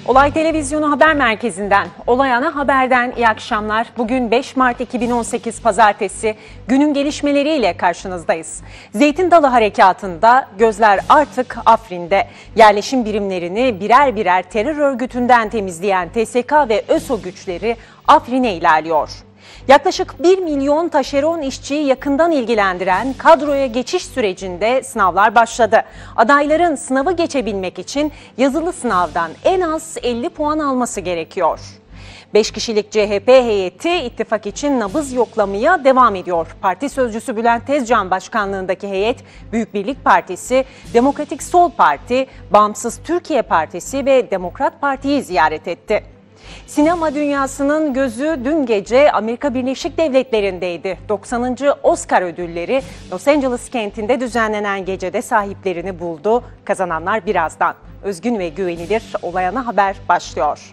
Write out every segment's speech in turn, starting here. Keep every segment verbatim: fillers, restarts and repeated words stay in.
Olay Televizyonu Haber Merkezi'nden, Olay Ana Haber'den iyi akşamlar. Bugün beş Mart iki bin on sekiz Pazartesi, günün gelişmeleriyle karşınızdayız. Zeytin Dalı Harekatı'nda gözler artık Afrin'de. Yerleşim birimlerini birer birer terör örgütünden temizleyen T S K ve ÖSO güçleri Afrin'e ilerliyor. Yaklaşık bir milyon taşeron işçiyi yakından ilgilendiren kadroya geçiş sürecinde sınavlar başladı. Adayların sınavı geçebilmek için yazılı sınavdan en az elli puan alması gerekiyor. beş kişilik C H P heyeti ittifak için nabız yoklamaya devam ediyor. Parti sözcüsü Bülent Tezcan başkanlığındaki heyet, Büyük Birlik Partisi, Demokratik Sol Parti, Bağımsız Türkiye Partisi ve Demokrat Parti'yi ziyaret etti. Sinema dünyasının gözü dün gece Amerika Birleşik Devletleri'ndeydi. doksanıncı Oscar ödülleri Los Angeles kentinde düzenlenen gecede sahiplerini buldu. Kazananlar birazdan. Özgün ve güvenilir Olay Ana Haber başlıyor.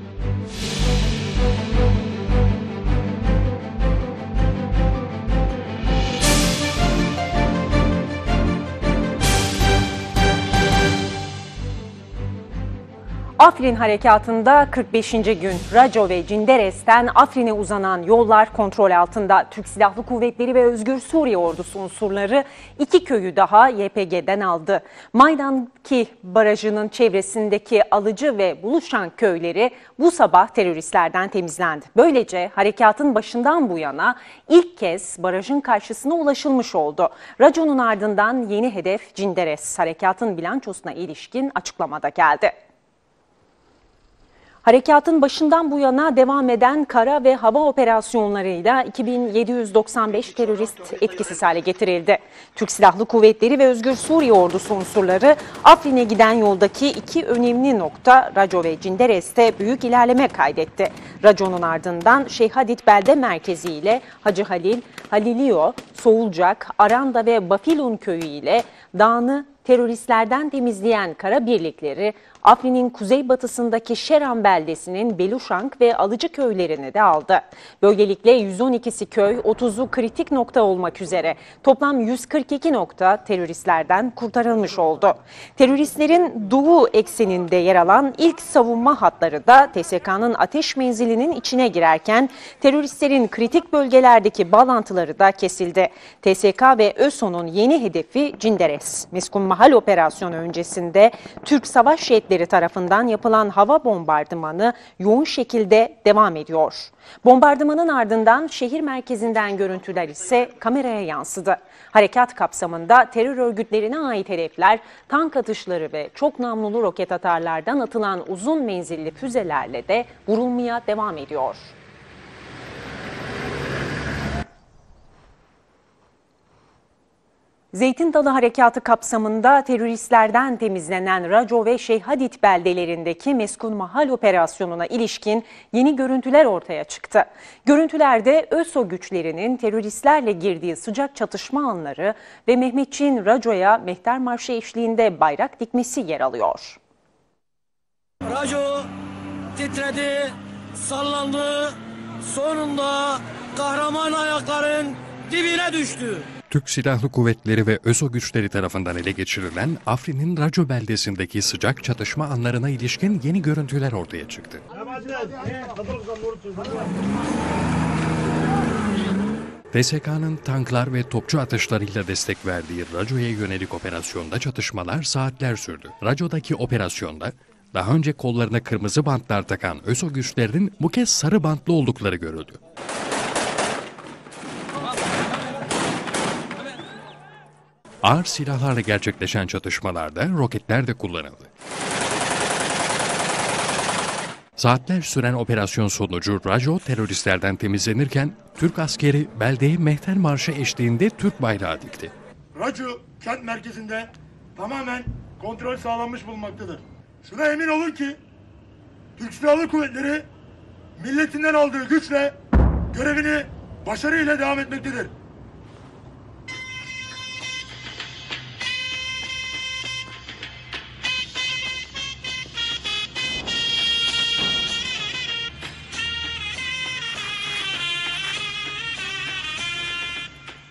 Afrin Harekatı'nda kırk beşinci gün Raco ve Cinderes'ten Afrin'e uzanan yollar kontrol altında. Türk Silahlı Kuvvetleri ve Özgür Suriye Ordusu unsurları iki köyü daha Y P G'den aldı. Maydanki Barajı'nın çevresindeki Alıcı ve Buluşan köyleri bu sabah teröristlerden temizlendi. Böylece harekatın başından bu yana ilk kez barajın karşısına ulaşılmış oldu. Raco'nun ardından yeni hedef Cinderes. Harekatın bilançosuna ilişkin açıklamada geldi. Harekatın başından bu yana devam eden kara ve hava operasyonlarıyla iki bin yedi yüz doksan beş terörist etkisiz hale getirildi. Türk Silahlı Kuvvetleri ve Özgür Suriye Ordusu unsurları Afrin'e giden yoldaki iki önemli nokta Raco ve Cinderes'te büyük ilerleme kaydetti. Raco'nun ardından Şeyh Hadid Belde Merkezi ile Hacı Halil, Halilio, Soğulcak, Aranda ve Bafilun köyü ile dağını teröristlerden temizleyen kara birlikleri Afrin'in kuzeybatısındaki Şeran beldesinin Beluşank ve Alıcı köylerini de aldı. Böylelikle yüz on ikisi köy, otuzu kritik nokta olmak üzere toplam yüz kırk iki nokta teröristlerden kurtarılmış oldu. Teröristlerin doğu ekseninde yer alan ilk savunma hatları da T S K'nın ateş menzilinin içine girerken teröristlerin kritik bölgelerdeki bağlantıları da kesildi. T S K ve ÖSO'nun yeni hedefi Cinderes. Meskun Mahal operasyonu öncesinde Türk savaş jetleri tarafından yapılan hava bombardımanı yoğun şekilde devam ediyor. Bombardımanın ardından şehir merkezinden görüntüler ise kameraya yansıdı. Harekat kapsamında terör örgütlerine ait hedefler, tank atışları ve çok namlulu roket atarlardan atılan uzun menzilli füzelerle de vurulmaya devam ediyor. Zeytin Dalı Harekatı kapsamında teröristlerden temizlenen Raco ve Şeyh Hadid beldelerindeki Meskun Mahal operasyonuna ilişkin yeni görüntüler ortaya çıktı. Görüntülerde ÖSO güçlerinin teröristlerle girdiği sıcak çatışma anları ve Mehmetçiğin Raco'ya mehter marşı eşliğinde bayrak dikmesi yer alıyor. Raco titredi, sallandı, sonunda kahraman ayakların dibine düştü. Türk Silahlı Kuvvetleri ve ÖSO güçleri tarafından ele geçirilen Afrin'in Raco beldesindeki sıcak çatışma anlarına ilişkin yeni görüntüler ortaya çıktı. T S K'nın tanklar ve topçu atışlarıyla destek verdiği Raco'ya yönelik operasyonda çatışmalar saatler sürdü. Raco'daki operasyonda daha önce kollarına kırmızı bantlar takan ÖSO güçlerinin bu kez sarı bantlı oldukları görüldü. Ağır silahlarla gerçekleşen çatışmalarda roketler de kullanıldı. Saatler süren operasyon sonucu Raco teröristlerden temizlenirken Türk askeri beldeye mehter marşı eşliğinde Türk bayrağı dikti. Raco kent merkezinde tamamen kontrol sağlanmış bulunmaktadır. Şuna emin olun ki Türk Silahlı Kuvvetleri milletinden aldığı güçle görevini başarıyla devam etmektedir.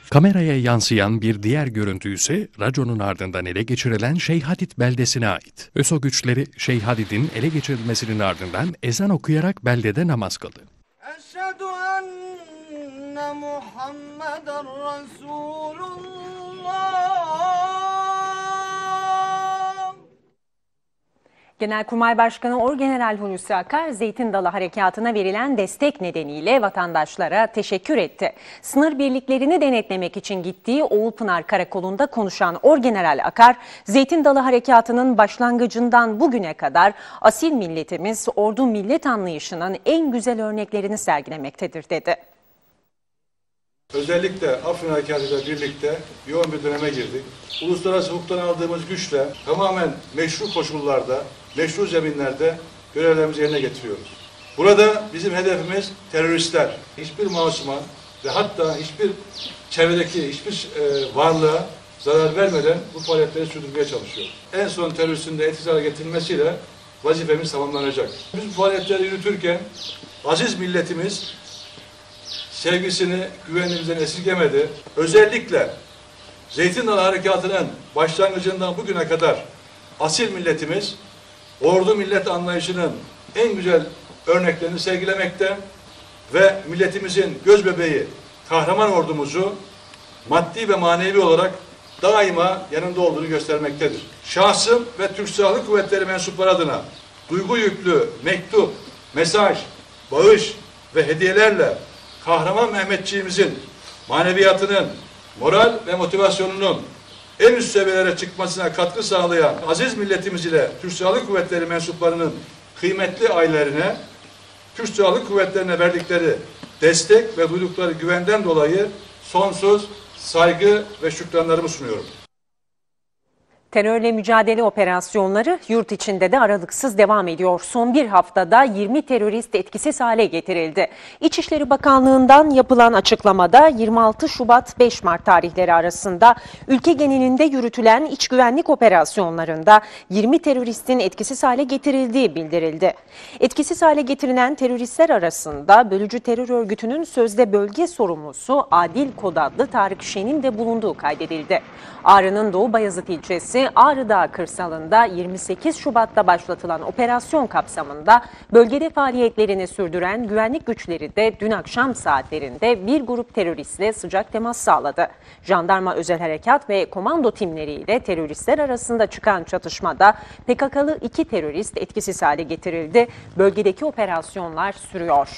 Kameraya yansıyan bir diğer görüntü ise raconun ardından ele geçirilen Şeyhadit beldesine ait. ÖSO güçleri Şeyhadit'in ele geçirilmesinin ardından ezan okuyarak beldede namaz kıldı. Eşhedü enne Muhammeden Resulullah. Genelkurmay Başkanı Orgeneral Hulusi Akar, Zeytin Dalı Harekatı'na verilen destek nedeniyle vatandaşlara teşekkür etti. Sınır birliklerini denetlemek için gittiği Oğulpınar Karakolu'nda konuşan Orgeneral Akar, Zeytin Dalı Harekatı'nın başlangıcından bugüne kadar asil milletimiz ordu millet anlayışının en güzel örneklerini sergilemektedir dedi. Özellikle Afrin Harekatı ile birlikte yoğun bir döneme girdik. Uluslararası hukuktan aldığımız güçle tamamen meşru koşullarda, meşru zeminlerde görevlerimizi yerine getiriyoruz. Burada bizim hedefimiz teröristler, hiçbir masuma ve hatta hiçbir çevredeki hiçbir e, varlığa zarar vermeden bu faaliyetleri sürdürmeye çalışıyoruz. En son teröristin de etkisiz hale getirilmesiyle vazifemiz tamamlanacak. Biz bu faaliyetleri yürütürken aziz milletimiz sevgisini, güvenimizden esirgemedi. Özellikle Zeytin Dalı Harekatı'nın başlangıcından bugüne kadar asil milletimiz ordu millet anlayışının en güzel örneklerini sergilemekte ve milletimizin gözbebeği kahraman ordumuzu maddi ve manevi olarak daima yanında olduğunu göstermektedir. Şahsım ve Türk Silahlı Kuvvetleri mensupları adına duygu yüklü mektup, mesaj, bağış ve hediyelerle kahraman Mehmetçiğimizin maneviyatının, moral ve motivasyonunun en üst seviyelere çıkmasına katkı sağlayan aziz milletimiz ile Türk Silahlı Kuvvetleri mensuplarının kıymetli ailelerine, Türk Silahlı Kuvvetlerine verdikleri destek ve duydukları güvenden dolayı sonsuz saygı ve şükranlarımı sunuyorum. Terörle mücadele operasyonları yurt içinde de aralıksız devam ediyor. Son bir haftada yirmi terörist etkisiz hale getirildi. İçişleri Bakanlığı'ndan yapılan açıklamada yirmi altı Şubat beş Mart tarihleri arasında ülke genelinde yürütülen iç güvenlik operasyonlarında yirmi teröristin etkisiz hale getirildiği bildirildi. Etkisiz hale getirilen teröristler arasında bölücü terör örgütünün sözde bölge sorumlusu Adil Kod adlı Tarık Şen'in de bulunduğu kaydedildi. Ağrı'nın Doğu Bayazıt ilçesi Ağrı Dağı kırsalında yirmi sekiz Şubat'ta başlatılan operasyon kapsamında bölgede faaliyetlerini sürdüren güvenlik güçleri de dün akşam saatlerinde bir grup teröristle sıcak temas sağladı. Jandarma Özel Harekat ve komando timleriyle teröristler arasında çıkan çatışmada P K K'lı iki terörist etkisiz hale getirildi. Bölgedeki operasyonlar sürüyor.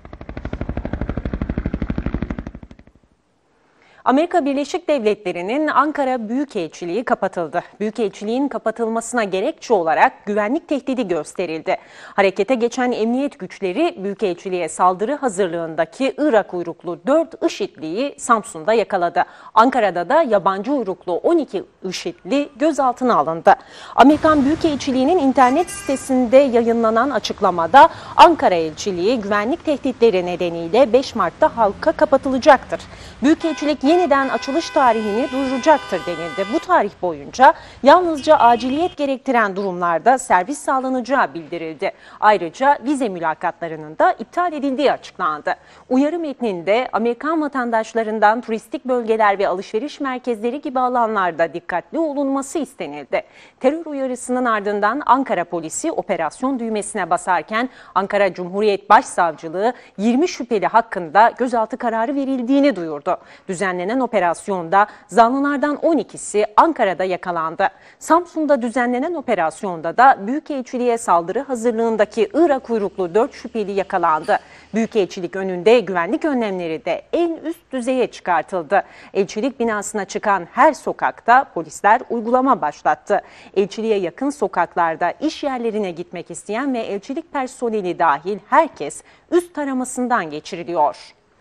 Amerika Birleşik Devletleri'nin Ankara Büyükelçiliği kapatıldı. Büyükelçiliğin kapatılmasına gerekçe olarak güvenlik tehdidi gösterildi. Harekete geçen emniyet güçleri Büyükelçiliğe saldırı hazırlığındaki Irak uyruklu dört IŞİD'liyi Samsun'da yakaladı. Ankara'da da yabancı uyruklu on iki IŞİD'li gözaltına alındı. Amerikan Büyükelçiliği'nin internet sitesinde yayınlanan açıklamada Ankara Elçiliği güvenlik tehditleri nedeniyle beş Mart'ta halka kapatılacaktır. Büyükelçilik yeniden açılış tarihini duyuracaktır denildi. Bu tarih boyunca yalnızca aciliyet gerektiren durumlarda servis sağlanacağı bildirildi. Ayrıca vize mülakatlarının da iptal edildiği açıklandı. Uyarı metninde Amerikan vatandaşlarından turistik bölgeler ve alışveriş merkezleri gibi alanlarda dikkatli olunması istenildi. Terör uyarısının ardından Ankara polisi operasyon düğmesine basarken Ankara Cumhuriyet Başsavcılığı yirmi şüpheli hakkında gözaltı kararı verildiğini duyurdu. Düzenlenen operasyonda zanlılardan on ikisi Ankara'da yakalandı. Samsun'da düzenlenen operasyonda da Büyükelçiliğe saldırı hazırlığındaki Irak uyruklu dört şüpheli yakalandı. Büyükelçilik önünde güvenlik önlemleri de en üst düzeye çıkartıldı. Elçilik binasına çıkan her sokakta polisler uygulama başlattı. Elçiliğe yakın sokaklarda iş yerlerine gitmek isteyen ve elçilik personeli dahil herkes üst taramasından geçiriliyor.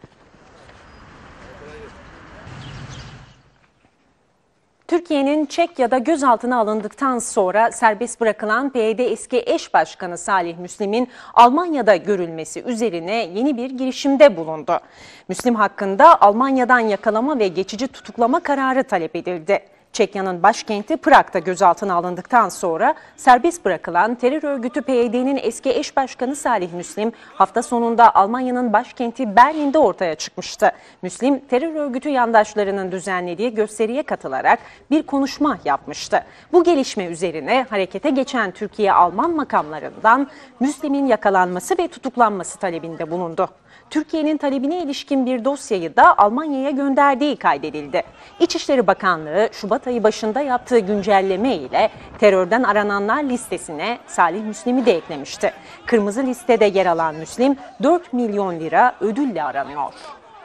Türkiye'nin Çekya'da gözaltına alındıktan sonra serbest bırakılan P Y D eski eş başkanı Salih Müslim'in Almanya'da görülmesi üzerine yeni bir girişimde bulundu. Müslim hakkında Almanya'dan yakalama ve geçici tutuklama kararı talep edildi. Çekya'nın başkenti Prag'da gözaltına alındıktan sonra serbest bırakılan terör örgütü P Y D'nin eski eş başkanı Salih Müslim hafta sonunda Almanya'nın başkenti Berlin'de ortaya çıkmıştı. Müslim terör örgütü yandaşlarının düzenlediği gösteriye katılarak bir konuşma yapmıştı. Bu gelişme üzerine harekete geçen Türkiye Alman makamlarından Müslim'in yakalanması ve tutuklanması talebinde bulundu. Türkiye'nin talebine ilişkin bir dosyayı da Almanya'ya gönderdiği kaydedildi. İçişleri Bakanlığı Şubat ayı başında yaptığı güncelleme ile terörden arananlar listesine Salih Müslim'i de eklemişti. Kırmızı listede yer alan Müslim dört milyon lira ödülle aranıyor.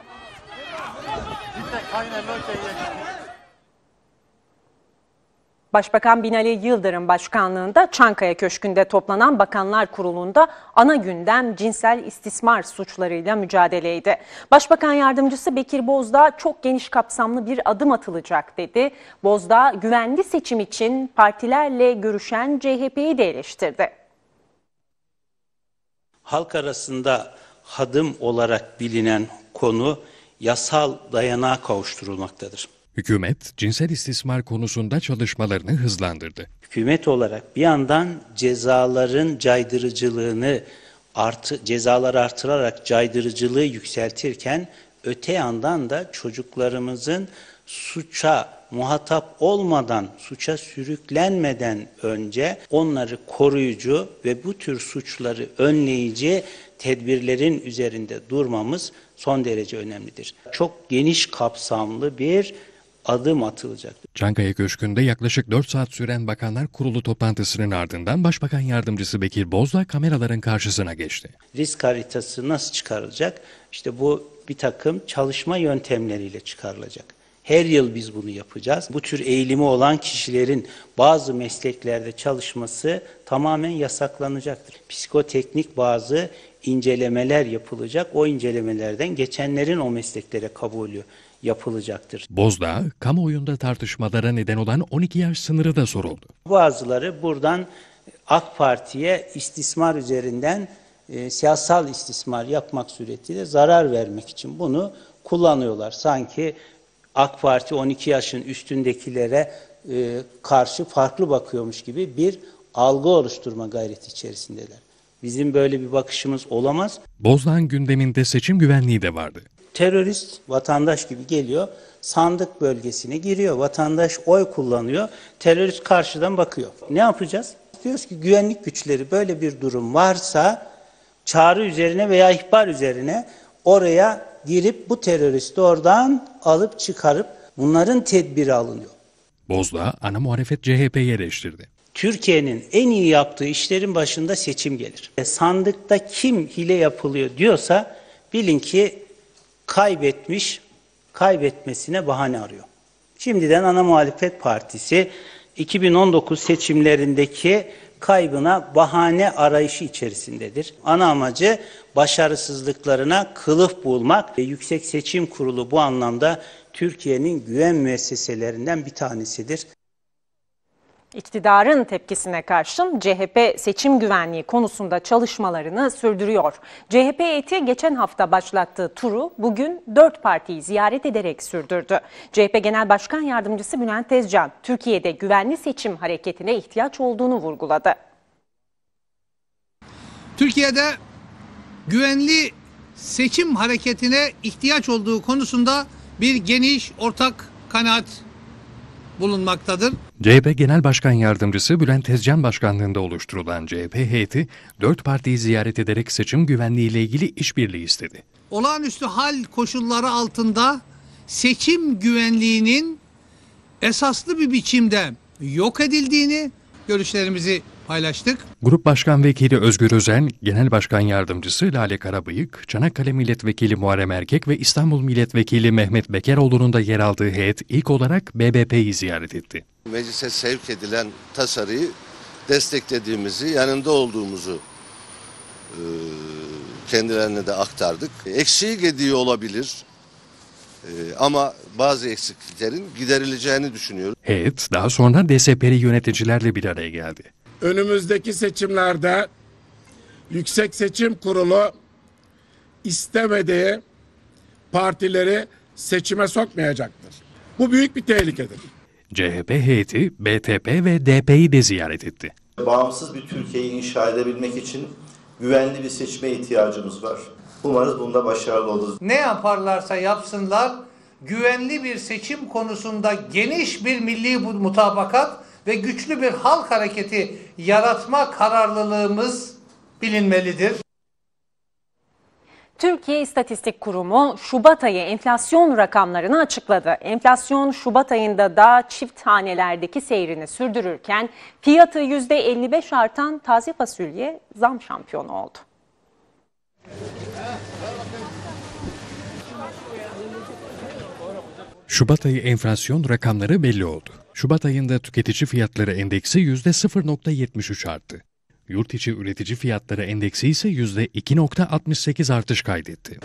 Başbakan Binali Yıldırım başkanlığında Çankaya Köşkü'nde toplanan Bakanlar Kurulu'nda ana gündem cinsel istismar suçlarıyla mücadeleydi. Başbakan Yardımcısı Bekir Bozdağ çok geniş kapsamlı bir adım atılacak dedi. Bozdağ güvenli seçim için partilerle görüşen C H P'yi de eleştirdi. Halk arasında hadım olarak bilinen konu yasal dayanağa kavuşturulmaktadır. Hükümet, cinsel istismar konusunda çalışmalarını hızlandırdı. Hükümet olarak bir yandan cezaların caydırıcılığını artı, cezaları artırarak caydırıcılığı yükseltirken öte yandan da çocuklarımızın suça muhatap olmadan, suça sürüklenmeden önce onları koruyucu ve bu tür suçları önleyici tedbirlerin üzerinde durmamız son derece önemlidir. Çok geniş kapsamlı bir adım atılacaktır. Çankaya Köşkü'nde yaklaşık dört saat süren Bakanlar Kurulu toplantısının ardından Başbakan Yardımcısı Bekir Bozdağ kameraların karşısına geçti. Risk haritası nasıl çıkarılacak? İşte bu bir takım çalışma yöntemleriyle çıkarılacak. Her yıl biz bunu yapacağız. Bu tür eğilimi olan kişilerin bazı mesleklerde çalışması tamamen yasaklanacaktır. Psikoteknik bazı incelemeler yapılacak. O incelemelerden geçenlerin o mesleklere kabulü yapılacaktır. Bozdağ, kamuoyunda tartışmalara neden olan on iki yaş sınırı da soruldu. Bazıları buradan AK Parti'ye istismar üzerinden e, siyasal istismar yapmak suretiyle zarar vermek için bunu kullanıyorlar. Sanki AK Parti on iki yaşın üstündekilere e, karşı farklı bakıyormuş gibi bir algı oluşturma gayreti içerisindeler. Bizim böyle bir bakışımız olamaz. Bozdağ'ın gündeminde seçim güvenliği de vardı. Terörist vatandaş gibi geliyor, sandık bölgesine giriyor, vatandaş oy kullanıyor, terörist karşıdan bakıyor. Ne yapacağız? Diyoruz ki güvenlik güçleri böyle bir durum varsa çağrı üzerine veya ihbar üzerine oraya girip bu teröristi oradan alıp çıkarıp bunların tedbiri alınıyor. Bozdağ, ana muhalefet C H P'yi eleştirdi. Türkiye'nin en iyi yaptığı işlerin başında seçim gelir. E, sandıkta kim hile yapılıyor diyorsa bilin ki kaybetmiş, kaybetmesine bahane arıyor. Şimdiden ana muhalefet partisi iki bin on dokuz seçimlerindeki kaybına bahane arayışı içerisindedir. Ana amacı başarısızlıklarına kılıf bulmak ve Yüksek Seçim Kurulu bu anlamda Türkiye'nin güven müesseselerinden bir tanesidir. İktidarın tepkisine karşın C H P seçim güvenliği konusunda çalışmalarını sürdürüyor. C H P heyeti geçen hafta başlattığı turu bugün dört partiyi ziyaret ederek sürdürdü. C H P Genel Başkan Yardımcısı Bülent Tezcan, Türkiye'de güvenli seçim hareketine ihtiyaç olduğunu vurguladı. Türkiye'de güvenli seçim hareketine ihtiyaç olduğu konusunda bir geniş ortak kanaat bulunmaktadır. C H P Genel Başkan Yardımcısı Bülent Tezcan başkanlığında oluşturulan C H P heyeti dört partiyi ziyaret ederek seçim güvenliği ile ilgili işbirliği istedi. Olağanüstü hal koşulları altında seçim güvenliğinin esaslı bir biçimde yok edildiğini görüşlerimizi paylaştık. Grup Başkan Vekili Özgür Özen, Genel Başkan Yardımcısı Lale Karabıyık, Çanakkale Milletvekili Muharrem Erkek ve İstanbul Milletvekili Mehmet Bekeroğlu'nun da yer aldığı heyet ilk olarak B B P'yi ziyaret etti. Meclise sevk edilen tasarıyı desteklediğimizi, yanında olduğumuzu e, kendilerine de aktardık. Eksiği gediği olabilir e, ama bazı eksikliklerin giderileceğini düşünüyoruz. Heyet daha sonra D S P'li yöneticilerle bir araya geldi. Önümüzdeki seçimlerde Yüksek Seçim Kurulu istemediği partileri seçime sokmayacaktır. Bu büyük bir tehlikedir. C H P heyeti B T P ve D P'yi de ziyaret etti. Bağımsız bir Türkiye'yi inşa edebilmek için güvenli bir seçime ihtiyacımız var. Umarız bunda başarılı oluruz. Ne yaparlarsa yapsınlar, güvenli bir seçim konusunda geniş bir milli mutabakat ve güçlü bir halk hareketi yaratma kararlılığımız bilinmelidir. Türkiye İstatistik Kurumu Şubat ayı enflasyon rakamlarını açıkladı. Enflasyon Şubat ayında da çift hanelerdeki seyrini sürdürürken fiyatı yüzde elli beş artan taze fasulye zam şampiyonu oldu. Şubat ayı enflasyon rakamları belli oldu. Şubat ayında tüketici fiyatları endeksi yüzde sıfır virgül yetmiş üç arttı. Yurt içi üretici fiyatları endeksi ise yüzde iki virgül altmış sekiz artış kaydetti.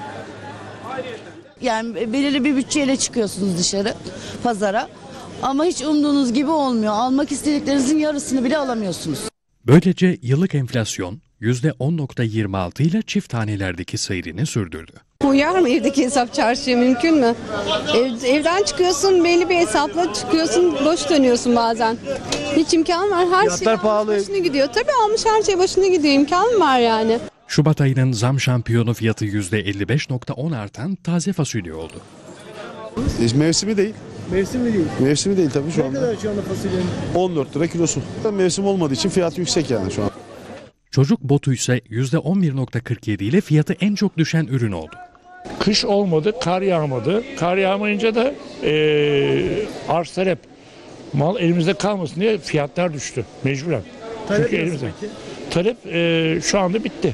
Yani belirli bir bütçeyle çıkıyorsunuz dışarı, pazara. Ama hiç umduğunuz gibi olmuyor. Almak istediklerinizin yarısını bile alamıyorsunuz. Böylece yıllık enflasyon yüzde on virgül yirmi altı ile çift hanelerdeki seyrini sürdürdü. Uyar mı evdeki hesap çarşıya, mümkün mü? Ev, evden çıkıyorsun, belli bir hesapla çıkıyorsun, boş dönüyorsun bazen. Hiç imkan var, her şey pahalı. başına gidiyor. Tabii almış her şey başına gidiyor, imkan var yani. Şubat ayının zam şampiyonu fiyatı yüzde elli beş virgül on artan taze fasulye oldu. Mevsimi değil. Mevsimi değil. Mevsimi değil tabii şu ne anda. Ne kadar şu anda fasulyenin? on dört lira kilosu. Mevsim olmadığı için fiyatı yüksek yani şu an. Çocuk botu ise yüzde on bir virgül kırk yedi ile fiyatı en çok düşen ürün oldu. Kış olmadı, kar yağmadı. Kar yağmayınca da e, arz talep. Mal elimizde kalmasın diye fiyatlar düştü mecburen. Talep Çünkü nasıl elimizde. peki? Talep e, şu anda bitti.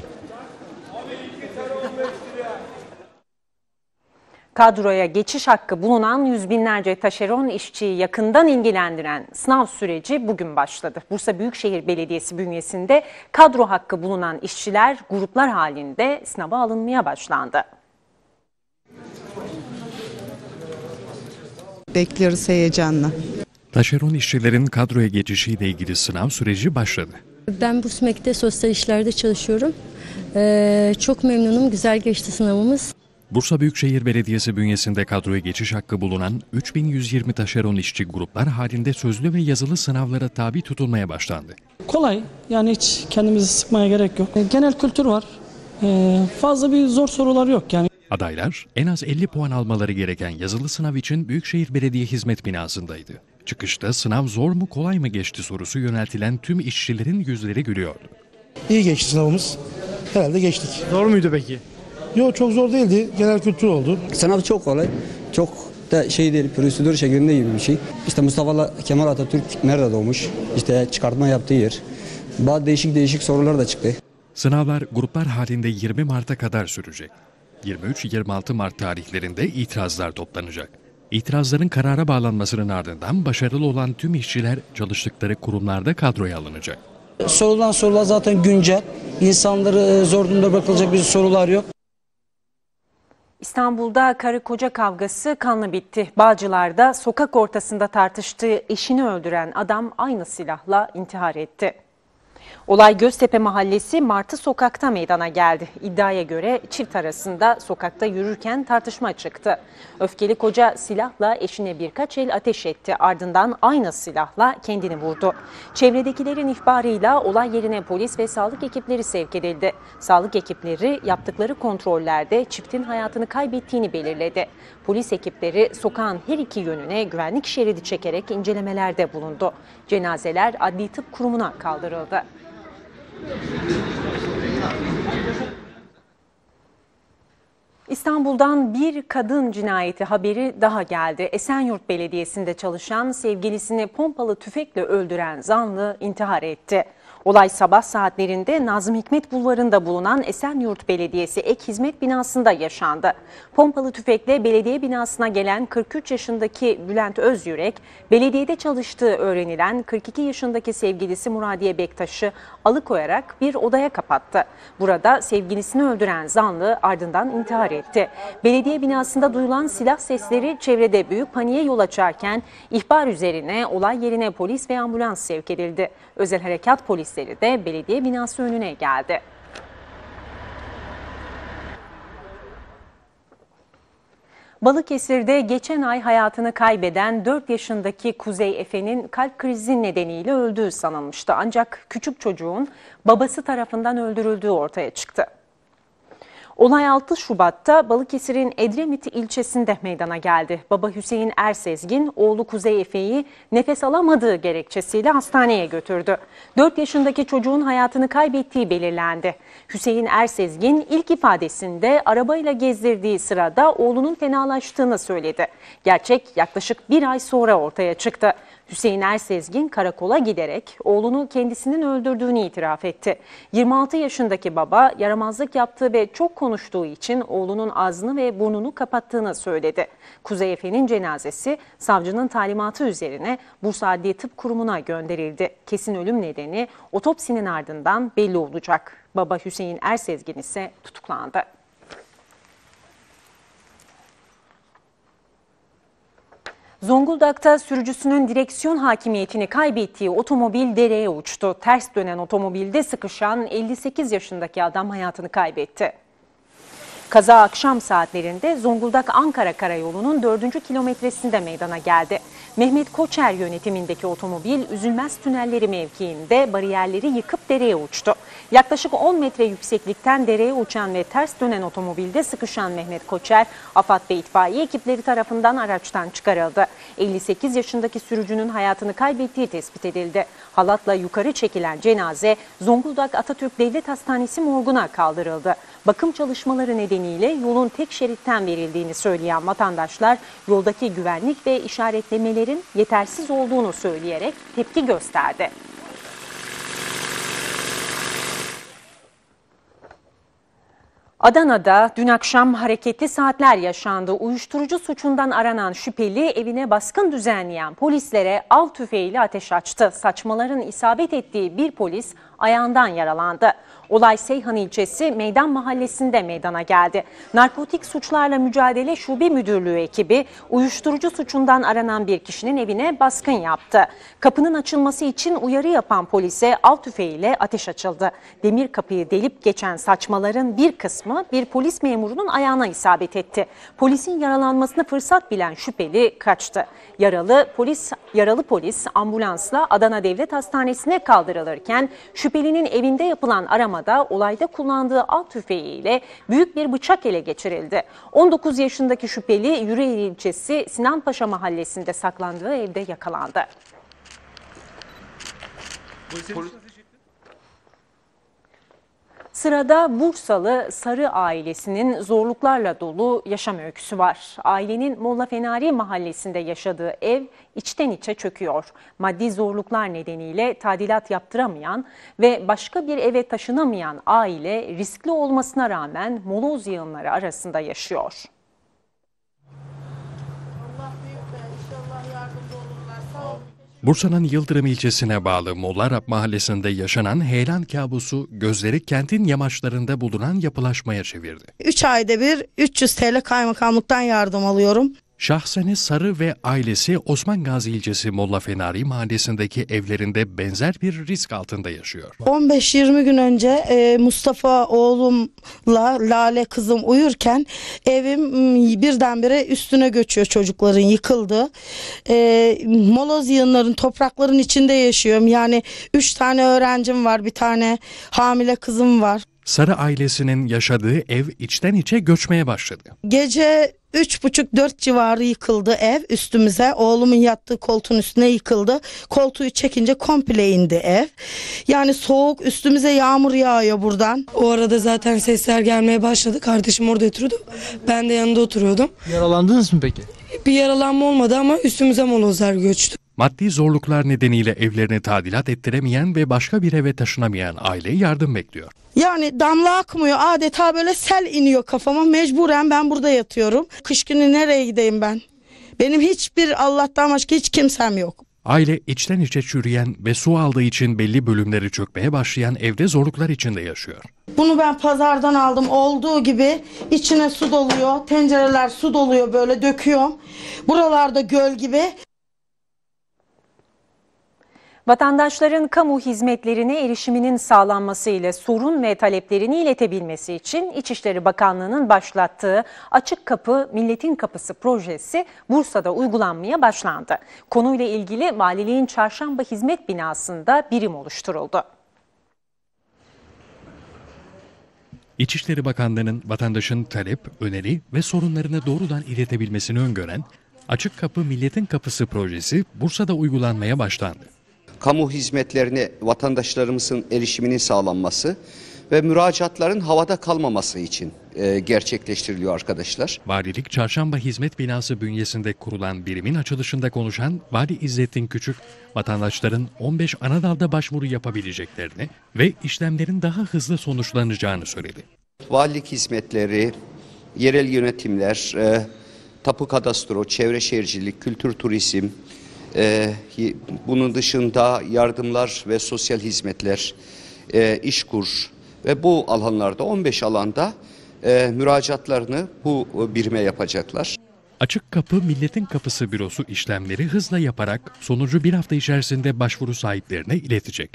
Kadroya geçiş hakkı bulunan yüz binlerce taşeron işçiyi yakından ilgilendiren sınav süreci bugün başladı. Bursa Büyükşehir Belediyesi bünyesinde kadro hakkı bulunan işçiler gruplar halinde sınava alınmaya başlandı. Bekliyoruz heyecanla. Taşeron işçilerin kadroya geçişiyle ilgili sınav süreci başladı. Ben Bursmek'te sosyal işlerde çalışıyorum. Ee, çok memnunum. Güzel geçti sınavımız. Bursa Büyükşehir Belediyesi bünyesinde kadroya geçiş hakkı bulunan üç bin yüz yirmi taşeron işçi gruplar halinde sözlü ve yazılı sınavlara tabi tutulmaya başlandı. Kolay, yani hiç kendimizi sıkmaya gerek yok. Genel kültür var. Ee, fazla bir zor sorular yok yani. Adaylar en az elli puan almaları gereken yazılı sınav için Büyükşehir Belediye Hizmet Binası'ndaydı. Çıkışta sınav zor mu kolay mı geçti sorusu yöneltilen tüm işçilerin yüzleri gülüyordu. İyi geçti sınavımız. Herhalde geçtik. Zor muydu peki? Yok, çok zor değildi. Genel kültür oldu. Sınav çok kolay. Çok da şey değil, prosedür şeklinde gibi bir şey. İşte Mustafa Kemal Atatürk nerede doğmuş? İşte çıkartma yaptığı yer. Bazı değişik değişik sorular da çıktı. Sınavlar gruplar halinde yirmi Mart'a kadar sürecek. yirmi üç yirmi altı Mart tarihlerinde itirazlar toplanacak. İtirazların karara bağlanmasının ardından başarılı olan tüm işçiler çalıştıkları kurumlarda kadroya alınacak. Sorulan sorular zaten güncel. İnsanları zor durumda bırakılacak bir sorular yok. İstanbul'da karı koca kavgası kanla bitti. Bağcılar'da sokak ortasında tartıştığı eşini öldüren adam aynı silahla intihar etti. Olay Göztepe Mahallesi Martı Sokak'ta meydana geldi. İddiaya göre çift arasında sokakta yürürken tartışma çıktı. Öfkeli koca silahla eşine birkaç el ateş etti. Ardından aynı silahla kendini vurdu. Çevredekilerin ihbarıyla olay yerine polis ve sağlık ekipleri sevk edildi. Sağlık ekipleri yaptıkları kontrollerde çiftin hayatını kaybettiğini belirledi. Polis ekipleri sokağın her iki yönüne güvenlik şeridi çekerek incelemelerde bulundu. Cenazeler Adli Tıp Kurumu'na kaldırıldı. İstanbul'dan bir kadın cinayeti haberi daha geldi. Esenyurt Belediyesi'nde çalışan sevgilisini pompalı tüfekle öldüren zanlı intihar etti. Olay sabah saatlerinde Nazım Hikmet Bulvarı'nda bulunan Esenyurt Belediyesi Ek Hizmet Binası'nda yaşandı. Pompalı tüfekle belediye binasına gelen kırk üç yaşındaki Bülent Özyürek, belediyede çalıştığı öğrenilen kırk iki yaşındaki sevgilisi Muradiye Bektaş'ı alıkoyarak bir odaya kapattı. Burada sevgilisini öldüren zanlı ardından intihar etti. Belediye binasında duyulan silah sesleri çevrede büyük paniğe yol açarken ihbar üzerine olay yerine polis ve ambulans sevk edildi. Özel harekat polisleri de belediye binası önüne geldi. Balıkesir'de geçen ay hayatını kaybeden dört yaşındaki Kuzey Efe'nin kalp krizi nedeniyle öldüğü sanılmıştı. Ancak küçük çocuğun babası tarafından öldürüldüğü ortaya çıktı. Olay altı Şubat'ta Balıkesir'in Edremit ilçesinde meydana geldi. Baba Hüseyin Ersezgin, oğlu Kuzey Efe'yi nefes alamadığı gerekçesiyle hastaneye götürdü. dört yaşındaki çocuğun hayatını kaybettiği belirlendi. Hüseyin Ersezgin ilk ifadesinde arabayla gezdirdiği sırada oğlunun fenalaştığını söyledi. Gerçek yaklaşık bir ay sonra ortaya çıktı. Hüseyin Ersezgin karakola giderek oğlunu kendisinin öldürdüğünü itiraf etti. yirmi altı yaşındaki baba yaramazlık yaptığı ve çok konuştuğu için oğlunun ağzını ve burnunu kapattığını söyledi. Kuzey Efe'nin cenazesi savcının talimatı üzerine Bursa Adliye Tıp Kurumu'na gönderildi. Kesin ölüm nedeni otopsinin ardından belli olacak. Baba Hüseyin Ersezgin ise tutuklandı. Zonguldak'ta sürücüsünün direksiyon hakimiyetini kaybettiği otomobil dereye uçtu. Ters dönen otomobilde sıkışan elli sekiz yaşındaki adam hayatını kaybetti. Kaza akşam saatlerinde Zonguldak-Ankara Karayolu'nun dördüncü kilometresinde meydana geldi. Mehmet Koçer yönetimindeki otomobil Üzülmez Tünelleri mevkiinde bariyerleri yıkıp dereye uçtu. Yaklaşık on metre yükseklikten dereye uçan ve ters dönen otomobilde sıkışan Mehmet Koçer, AFAD ve itfaiye ekipleri tarafından araçtan çıkarıldı. elli sekiz yaşındaki sürücünün hayatını kaybettiği tespit edildi. Halatla yukarı çekilen cenaze Zonguldak Atatürk Devlet Hastanesi morguna kaldırıldı. Bakım çalışmaları nedeniyle yolun tek şeritten verildiğini söyleyen vatandaşlar yoldaki güvenlik ve işaretlemelerin yetersiz olduğunu söyleyerek tepki gösterdi. Adana'da dün akşam hareketli saatler yaşandı. Uyuşturucu suçundan aranan şüpheli evine baskın düzenleyen polislere av tüfeğiyle ateş açtı. Saçmaların isabet ettiği bir polis ayağından yaralandı. Olay Seyhan ilçesi Meydan Mahallesi'nde meydana geldi. Narkotik Suçlarla Mücadele Şube Müdürlüğü ekibi uyuşturucu suçundan aranan bir kişinin evine baskın yaptı. Kapının açılması için uyarı yapan polise av tüfeğiyle ateş açıldı. Demir kapıyı delip geçen saçmaların bir kısmı bir polis memurunun ayağına isabet etti. Polisin yaralanmasını fırsat bilen şüpheli kaçtı. Yaralı polis yaralı polis ambulansla Adana Devlet Hastanesi'ne kaldırılırken şüphelinin evinde yapılan aramada olayda kullandığı av tüfeğiyle büyük bir bıçak ele geçirildi. on dokuz yaşındaki şüpheli Yüreğir ilçesi Sinanpaşa mahallesinde saklandığı evde yakalandı. Sırada Bursalı Sarı ailesinin zorluklarla dolu yaşam öyküsü var. Ailenin Molla Fenari mahallesinde yaşadığı ev içten içe çöküyor. Maddi zorluklar nedeniyle tadilat yaptıramayan ve başka bir eve taşınamayan aile riskli olmasına rağmen moloz yığınları arasında yaşıyor. Bursa'nın Yıldırım ilçesine bağlı Mollarap mahallesinde yaşanan heyelan kabusu gözleri kentin yamaçlarında bulunan yapılaşmaya çevirdi. üç ayda bir üç yüz T L kaymakamlıktan yardım alıyorum. Şahsene Sarı ve ailesi Osman Gazi ilçesi Molla Fenari mahallesindeki evlerinde benzer bir risk altında yaşıyor. on beş yirmi gün önce e, Mustafa oğlumla Lale kızım uyurken evim birdenbire üstüne göçüyor, çocukların yıkıldı. E, moloz yığınların, toprakların içinde yaşıyorum. Yani üç tane öğrencim var, bir tane hamile kızım var. Sarı ailesinin yaşadığı ev içten içe göçmeye başladı. Gece üç buçuk dört civarı yıkıldı ev üstümüze. Oğlumun yattığı koltuğun üstüne yıkıldı. Koltuğu çekince komple indi ev. Yani soğuk, üstümüze yağmur yağıyor buradan. O arada zaten sesler gelmeye başladı. Kardeşim orada oturuyordu. Ben de yanında oturuyordum. Yaralandınız mı peki? Bir yaralanma olmadı ama üstümüze molozlar göçtü. Maddi zorluklar nedeniyle evlerini tadilat ettiremeyen ve başka bir eve taşınamayan aile yardım bekliyor. Yani damla akmıyor, adeta böyle sel iniyor kafama. Mecburen ben burada yatıyorum. Kış günü nereye gideyim ben? Benim hiçbir Allah'tan başka hiç kimsem yok. Aile içten içe çürüyen ve su aldığı için belli bölümleri çökmeye başlayan evde zorluklar içinde yaşıyor. Bunu ben pazardan aldım, olduğu gibi içine su doluyor, tencereler su doluyor, böyle döküyorum. Buralarda göl gibi. Vatandaşların kamu hizmetlerine erişiminin sağlanması ile sorun ve taleplerini iletebilmesi için İçişleri Bakanlığı'nın başlattığı Açık Kapı Milletin Kapısı projesi Bursa'da uygulanmaya başlandı. Konuyla ilgili Valiliğin Çarşamba Hizmet Binası'nda birim oluşturuldu. İçişleri Bakanlığı'nın vatandaşın talep, öneri ve sorunlarını doğrudan iletebilmesini öngören Açık Kapı Milletin Kapısı projesi Bursa'da uygulanmaya başlandı. Kamu hizmetlerine vatandaşlarımızın erişiminin sağlanması ve müracaatların havada kalmaması için e, gerçekleştiriliyor arkadaşlar. Valilik Çarşamba Hizmet Binası bünyesinde kurulan birimin açılışında konuşan Vali İzzettin Küçük, vatandaşların on beş ana dalda başvuru yapabileceklerini ve işlemlerin daha hızlı sonuçlanacağını söyledi. Valilik hizmetleri, yerel yönetimler, e, tapu kadastro, çevre şehircilik, kültür turizm, Ee, bunun dışında yardımlar ve sosyal hizmetler, e, işkur ve bu alanlarda on beş alanda e, müracaatlarını bu birime yapacaklar. Açık Kapı Milletin Kapısı Bürosu işlemleri hızla yaparak sonucu bir hafta içerisinde başvuru sahiplerine iletecek.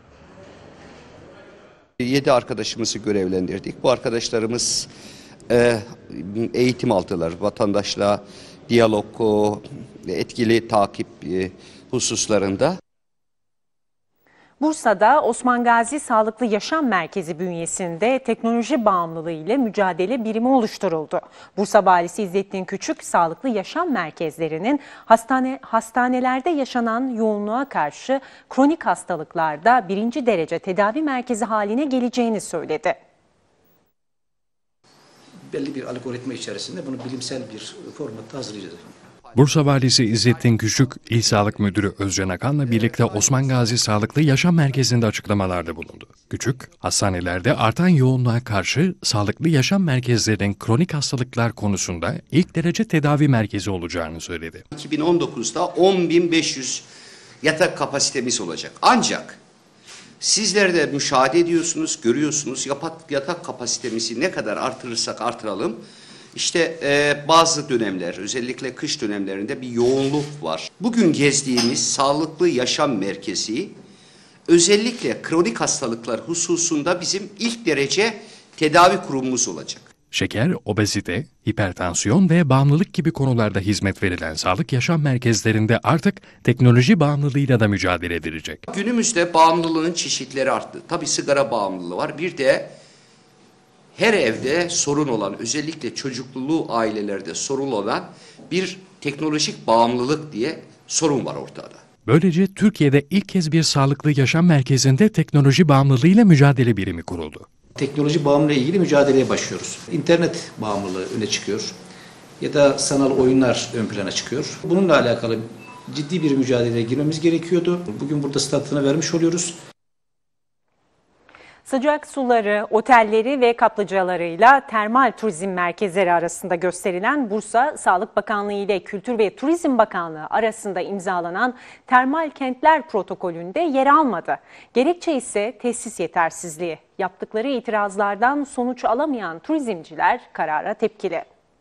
Yedi arkadaşımızı görevlendirdik. Bu arkadaşlarımız e, eğitim aldılar. Vatandaşla diyalog, etkili takip hususlarında. Bursa'da Osman Gazi Sağlıklı Yaşam Merkezi bünyesinde teknoloji bağımlılığı ile mücadele birimi oluşturuldu. Bursa Valisi İzzettin Küçük, sağlıklı yaşam merkezlerinin hastane, hastanelerde yaşanan yoğunluğa karşı kronik hastalıklarda birinci derece tedavi merkezi haline geleceğini söyledi. Belli bir algoritma içerisinde bunu bilimsel bir formatta hazırlayacağız. Bursa Valisi İzzettin Küçük, İl Sağlık Müdürü Özcan Akan'la birlikte Osman Gazi Sağlıklı Yaşam Merkezi'nde açıklamalarda bulundu. Küçük, hastanelerde artan yoğunluğa karşı sağlıklı yaşam merkezlerinin kronik hastalıklar konusunda ilk derece tedavi merkezi olacağını söyledi. iki bin on dokuzda on bin beş yüz yatak kapasitemiz olacak. Ancak sizler de müşahede ediyorsunuz, görüyorsunuz yatak kapasitemizi ne kadar artırırsak artıralım. İşte e, bazı dönemler, özellikle kış dönemlerinde bir yoğunluk var. Bugün gezdiğimiz sağlıklı yaşam merkezi özellikle kronik hastalıklar hususunda bizim ilk derece tedavi kurumumuz olacak. Şeker, obezite, hipertansiyon ve bağımlılık gibi konularda hizmet verilen sağlık yaşam merkezlerinde artık teknoloji bağımlılığıyla da mücadele edilecek. Günümüzde bağımlılığın çeşitleri arttı. Tabii sigara bağımlılığı var. Bir de her evde sorun olan, özellikle çocukluluğu ailelerde sorun olan bir teknolojik bağımlılık diye sorun var ortada. Böylece Türkiye'de ilk kez bir sağlıklı yaşam merkezinde teknoloji bağımlılığıyla mücadele birimi kuruldu. Teknoloji bağımlılığı ile ilgili mücadeleye başlıyoruz. İnternet bağımlılığı öne çıkıyor ya da sanal oyunlar ön plana çıkıyor. Bununla alakalı ciddi bir mücadeleye girmemiz gerekiyordu. Bugün burada startını vermiş oluyoruz. Sıcak suları, otelleri ve kaplıcalarıyla termal turizm merkezleri arasında gösterilen Bursa Sağlık Bakanlığı ile Kültür ve Turizm Bakanlığı arasında imzalanan termal kentler protokolünde yer almadı. Gerekçe ise tesis yetersizliği. Yaptıkları itirazlardan sonuç alamayan turizmciler karara tepkili.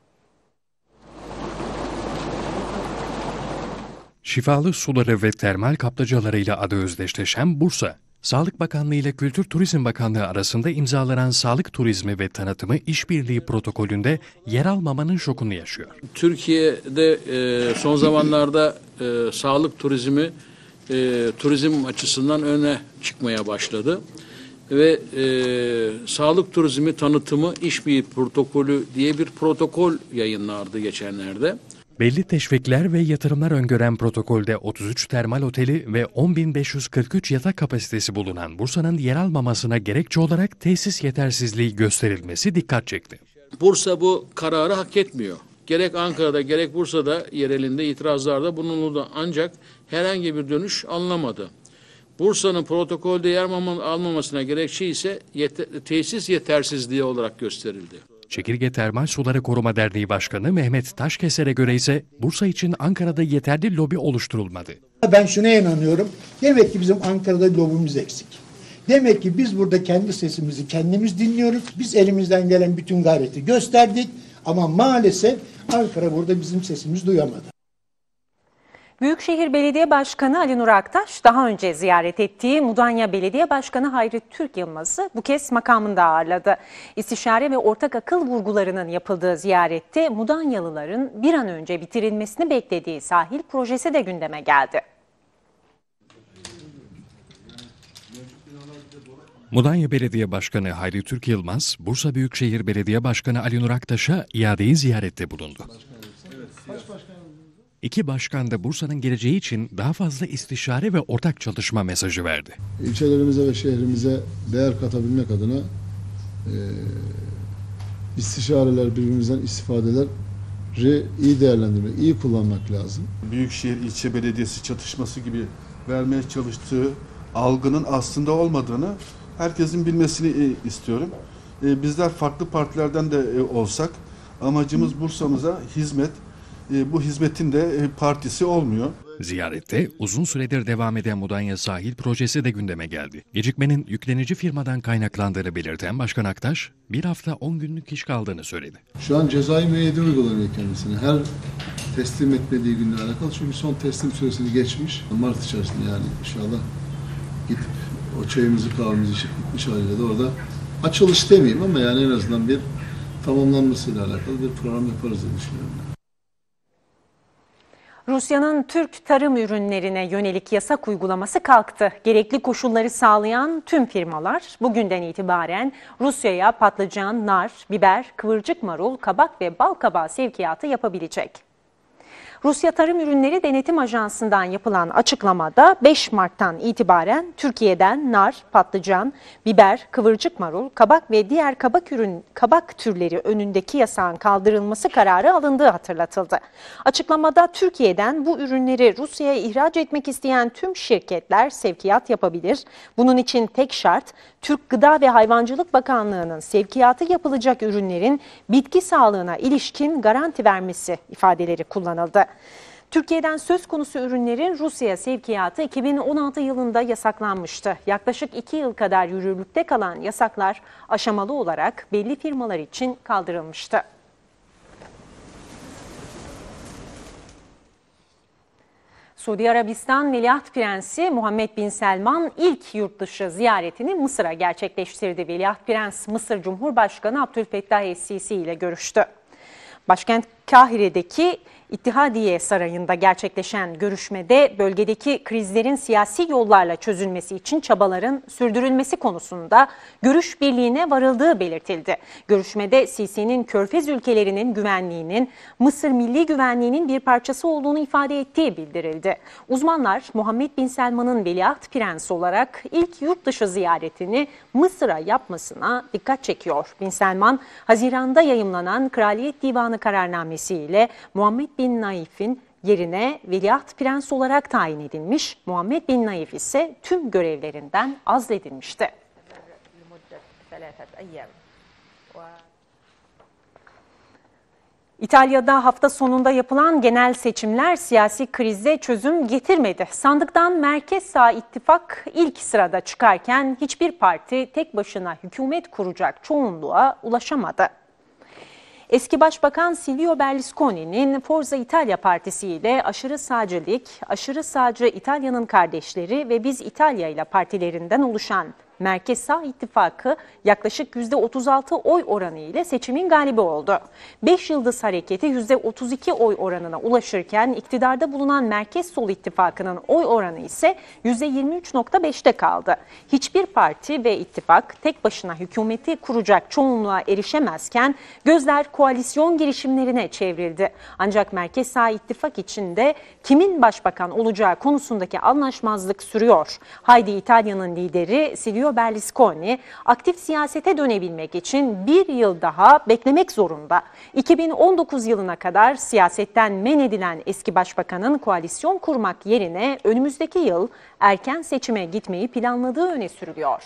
Şifalı suları ve termal kaplıcalarıyla adı özdeşleşen Bursa, Sağlık Bakanlığı ile Kültür Turizm Bakanlığı arasında imzalanan sağlık turizmi ve tanıtımı işbirliği protokolünde yer almamanın şokunu yaşıyor. Türkiye'de e, son zamanlarda e, sağlık turizmi e, turizm açısından öne çıkmaya başladı. Ve e, sağlık turizmi tanıtımı işbirliği protokolü diye bir protokol yayınlandı geçenlerde. Belli teşvikler ve yatırımlar öngören protokolde otuz üç termal oteli ve on bin beş yüz kırk üç yatak kapasitesi bulunan Bursa'nın yer almamasına gerekçe olarak tesis yetersizliği gösterilmesi dikkat çekti. Bursa bu kararı hak etmiyor. Gerek Ankara'da gerek Bursa'da yerelinde itirazlarda bulunuldu ancak herhangi bir dönüş alınamadı. Bursa'nın protokolde yer almamasına gerekçe ise yeter, tesis yetersizliği olarak gösterildi. Çekirge Termal Suları Koruma Derneği Başkanı Mehmet Taşkeser'e göre ise Bursa için Ankara'da yeterli lobi oluşturulmadı. Ben şuna inanıyorum. Demek ki bizim Ankara'da lobimiz eksik. Demek ki biz burada kendi sesimizi kendimiz dinliyoruz. Biz elimizden gelen bütün gayreti gösterdik ama maalesef Ankara burada bizim sesimizi duyamadı. Büyükşehir Belediye Başkanı Ali Nur Aktaş daha önce ziyaret ettiği Mudanya Belediye Başkanı Hayri Türk Yılmaz'ı bu kez makamında ağırladı. İstişare ve ortak akıl vurgularının yapıldığı ziyarette Mudanyalıların bir an önce bitirilmesini beklediği sahil projesi de gündeme geldi. Mudanya Belediye Başkanı Hayri Türk Yılmaz, Bursa Büyükşehir Belediye Başkanı Ali Nur Aktaş'a iadeyi ziyarette bulundu. İki başkan da Bursa'nın geleceği için daha fazla istişare ve ortak çalışma mesajı verdi. İlçelerimize ve şehrimize değer katabilmek adına e, istişareler, birbirimizden istifadeleri iyi değerlendirmek, iyi kullanmak lazım. Büyükşehir ilçe belediyesi çatışması gibi vermeye çalıştığı algının aslında olmadığını herkesin bilmesini istiyorum. E, bizler farklı partilerden de e, olsak amacımız Bursa'mıza hizmet. Bu hizmetin de partisi olmuyor. Ziyarette uzun süredir devam eden Mudanya Sahil Projesi de gündeme geldi. Gecikmenin yüklenici firmadan kaynaklandığını belirten Başkan Aktaş, bir hafta on günlük iş kaldığını söyledi. Şu an cezai müeyyide uygulanıyor kendisine. Her teslim etmediği günle alakalı. Çünkü son teslim süresini geçmiş. Mart içerisinde yani inşallah gidip o çayımızı kahvemizi içip gitmiş haliyle de orada açılış demeyeyim ama yani en azından bir tamamlanmasıyla alakalı bir program yaparız diye düşünüyorum. Rusya'nın Türk tarım ürünlerine yönelik yasak uygulaması kalktı. Gerekli koşulları sağlayan tüm firmalar bugünden itibaren Rusya'ya patlıcan, nar, biber, kıvırcık marul, kabak ve bal kabağı sevkiyatı yapabilecek. Rusya Tarım Ürünleri Denetim Ajansı'ndan yapılan açıklamada beş Mart'tan itibaren Türkiye'den nar, patlıcan, biber, kıvırcık marul, kabak ve diğer kabak ürün kabak türleri önündeki yasağın kaldırılması kararı alındığı hatırlatıldı. Açıklamada Türkiye'den bu ürünleri Rusya'ya ihraç etmek isteyen tüm şirketler sevkiyat yapabilir. Bunun için tek şart Türk Gıda ve Hayvancılık Bakanlığı'nın sevkiyatı yapılacak ürünlerin bitki sağlığına ilişkin garanti vermesi ifadeleri kullanıldı. Türkiye'den söz konusu ürünlerin Rusya'ya sevkiyatı iki bin on altı yılında yasaklanmıştı. Yaklaşık iki yıl kadar yürürlükte kalan yasaklar aşamalı olarak belli firmalar için kaldırılmıştı. Suudi Arabistan Veliaht Prensi Muhammed Bin Selman ilk yurt dışı ziyaretini Mısır'a gerçekleştirdi. Veliaht Prens Mısır Cumhurbaşkanı Abdülfettah Es-Sisi ile görüştü. Başkent Kahire'deki İttihadiye Sarayı'nda gerçekleşen görüşmede bölgedeki krizlerin siyasi yollarla çözülmesi için çabaların sürdürülmesi konusunda görüş birliğine varıldığı belirtildi. Görüşmede Sisi'nin Körfez ülkelerinin güvenliğinin Mısır milli güvenliğinin bir parçası olduğunu ifade ettiği bildirildi. Uzmanlar Muhammed Bin Selman'ın Veliaht Prensi olarak ilk yurt dışı ziyaretini Mısır'a yapmasına dikkat çekiyor. Bin Selman, Haziran'da yayımlanan Kraliyet Divanı kararnamesiyle Muhammed Bin Naif'in yerine Veliaht Prens olarak tayin edilmiş. Muhammed Bin Naif ise tüm görevlerinden azledilmişti. İtalya'da hafta sonunda yapılan genel seçimler siyasi krize çözüm getirmedi. Sandıktan merkez sağ ittifak ilk sırada çıkarken hiçbir parti tek başına hükümet kuracak çoğunluğa ulaşamadı. Eski Başbakan Silvio Berlusconi'nin Forza Italia Partisi ile aşırı sağcı lig, aşırı sağcı İtalya'nın kardeşleri ve Biz İtalya ile partilerinden oluşan Merkez Sağ İttifakı yaklaşık yüzde otuz altı oy oranı ile seçimin galibi oldu. Beş Yıldız Hareketi yüzde otuz iki oy oranına ulaşırken iktidarda bulunan Merkez Sol İttifakı'nın oy oranı ise yüzde yirmi üç nokta beşte kaldı. Hiçbir parti ve ittifak tek başına hükümeti kuracak çoğunluğa erişemezken gözler koalisyon girişimlerine çevrildi. Ancak Merkez Sağ İttifak içinde kimin başbakan olacağı konusundaki anlaşmazlık sürüyor. Haydi İtalya'nın lideri Silvio Berlusconi aktif siyasete dönebilmek için bir yıl daha beklemek zorunda. iki bin on dokuz yılına kadar siyasetten men edilen eski başbakanın koalisyon kurmak yerine önümüzdeki yıl erken seçime gitmeyi planladığı öne sürülüyor.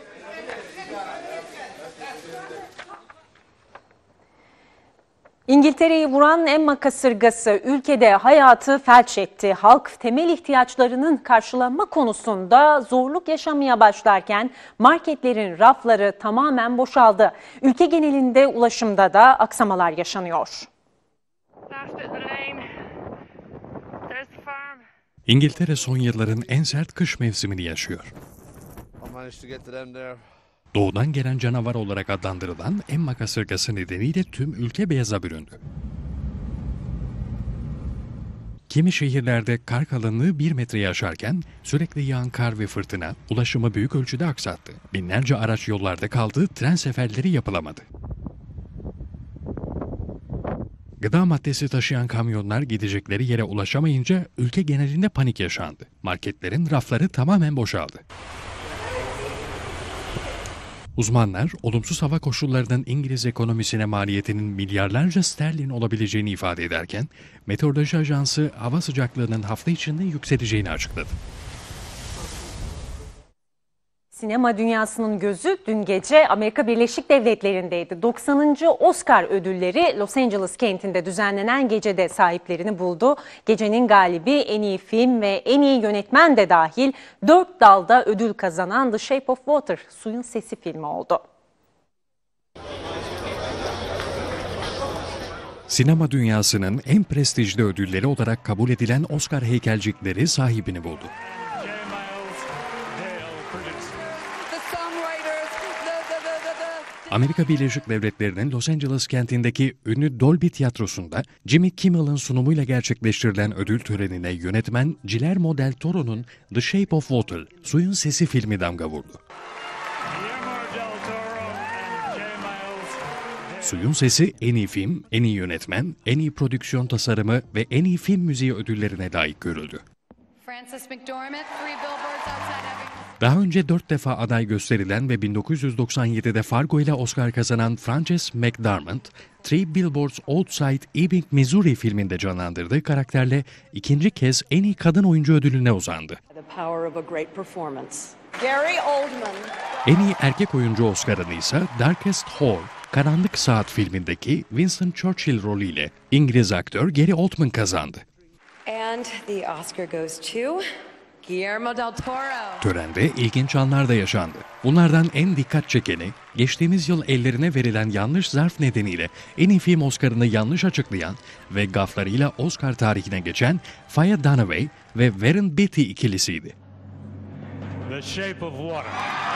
İngiltere'yi vuran Emma kasırgası ülkede hayatı felç etti. Halk temel ihtiyaçlarının karşılanma konusunda zorluk yaşamaya başlarken marketlerin rafları tamamen boşaldı. Ülke genelinde ulaşımda da aksamalar yaşanıyor. İngiltere son yılların en sert kış mevsimini yaşıyor. Doğudan gelen canavar olarak adlandırılan Emma kasırgası nedeniyle tüm ülke beyaza büründü. Kimi şehirlerde kar kalınlığı bir metreyi aşarken sürekli yağan kar ve fırtına ulaşımı büyük ölçüde aksattı. Binlerce araç yollarda kaldı, tren seferleri yapılamadı. Gıda maddesi taşıyan kamyonlar gidecekleri yere ulaşamayınca ülke genelinde panik yaşandı. Marketlerin rafları tamamen boşaldı. Uzmanlar, olumsuz hava koşullarının İngiliz ekonomisine maliyetinin milyarlarca sterlin olabileceğini ifade ederken, Meteoroloji Ajansı hava sıcaklığının hafta içinde yükseleceğini açıkladı. Sinema dünyasının gözü dün gece Amerika Birleşik Devletleri'ndeydi. doksanıncı Oscar ödülleri Los Angeles kentinde düzenlenen gecede sahiplerini buldu. Gecenin galibi en iyi film ve en iyi yönetmen de dahil dört dalda ödül kazanan The Shape of Water, Suyun Sesi filmi oldu. Sinema dünyasının en prestijli ödülleri olarak kabul edilen Oscar heykelcikleri sahibini buldu. Amerika Birleşik Devletleri'nin Los Angeles kentindeki ünlü Dolby Tiyatrosu'nda Jimmy Kimmel'ın sunumuyla gerçekleştirilen ödül törenine yönetmen Guillermo del Toro'nun The Shape of Water, Suyun Sesi filmi damga vurdu. Suyun Sesi en iyi film, en iyi yönetmen, en iyi prodüksiyon tasarımı ve en iyi film müziği ödüllerine layık görüldü. Daha önce dört defa aday gösterilen ve bin dokuz yüz doksan yedide Fargo ile Oscar kazanan Frances McDormand, Three Billboards Outside Ebbing, Missouri filminde canlandırdığı karakterle ikinci kez en iyi kadın oyuncu ödülüne uzandı. En iyi erkek oyuncu Oscar'ını ise Darkest Hour, Karanlık Saat filmindeki Winston Churchill rolüyle İngiliz aktör Gary Oldman kazandı. And the Oscar goes to Guillermo del Toro. Törende ilginç anlar da yaşandı. Bunlardan en dikkat çekeni, geçtiğimiz yıl ellerine verilen yanlış zarf nedeniyle en iyi film Oscar'ını yanlış açıklayan ve gaflarıyla Oscar tarihine geçen Faye Dunaway ve Warren Beatty ikilisiydi. The Shape of Water.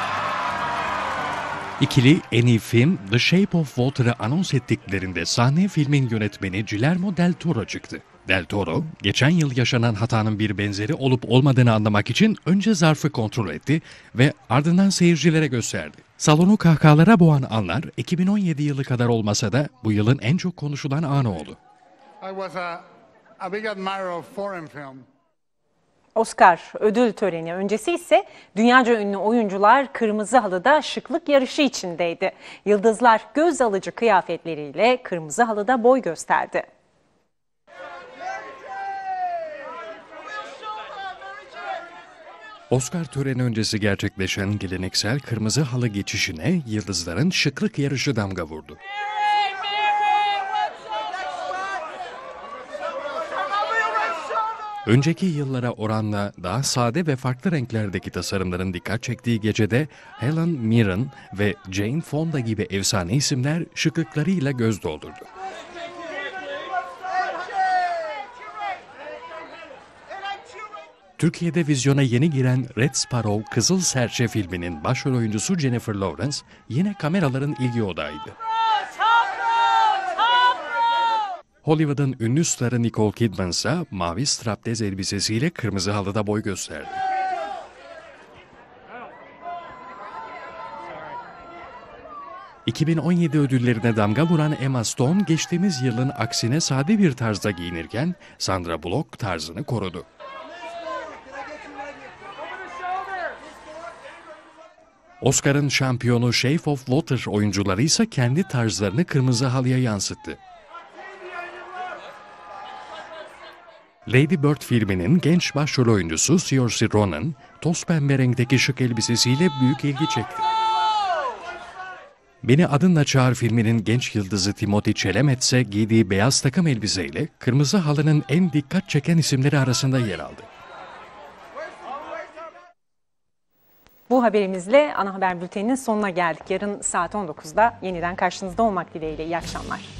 İkili en iyi film The Shape of Water'ı anons ettiklerinde sahneye filmin yönetmeni Guillermo del Toro çıktı. Del Toro, geçen yıl yaşanan hatanın bir benzeri olup olmadığını anlamak için önce zarfı kontrol etti ve ardından seyircilere gösterdi. Salonu kahkahalara boğan anlar iki bin on yedi yılı kadar olmasa da bu yılın en çok konuşulan anı oldu. I was a, a big admirer of foreign film. Oscar ödül töreni öncesi ise dünyaca ünlü oyuncular kırmızı halıda şıklık yarışı içindeydi. Yıldızlar göz alıcı kıyafetleriyle kırmızı halıda boy gösterdi. Oscar töreni öncesi gerçekleşen geleneksel kırmızı halı geçişine yıldızların şıklık yarışı damga vurdu. Önceki yıllara oranla daha sade ve farklı renklerdeki tasarımların dikkat çektiği gecede Helen Mirren ve Jane Fonda gibi efsane isimler şıklıklarıyla göz doldurdu. Türkiye'de vizyona yeni giren Red Sparrow Kızıl Serçe filminin başrol oyuncusu Jennifer Lawrence yine kameraların ilgi odağıydı. Hollywood'un ünlü starı Nicole Kidman ise mavi straptez elbisesiyle kırmızı halıda boy gösterdi. iki bin on yedi ödüllerine damga vuran Emma Stone geçtiğimiz yılın aksine sade bir tarzda giyinirken Sandra Bullock tarzını korudu. Oscar'ın şampiyonu Shape of Water oyuncuları ise kendi tarzlarını kırmızı halıya yansıttı. Lady Bird filminin genç başrol oyuncusu Saoirse Ronan, toz pembe renkteki şık elbisesiyle büyük ilgi çekti. Beni Adınla Çağır filminin genç yıldızı Timothée Chalamet ise giydiği beyaz takım elbiseyle kırmızı halının en dikkat çeken isimleri arasında yer aldı. Bu haberimizle ana haber bülteninin sonuna geldik. Yarın saat on dokuzda yeniden karşınızda olmak dileğiyle. İyi akşamlar.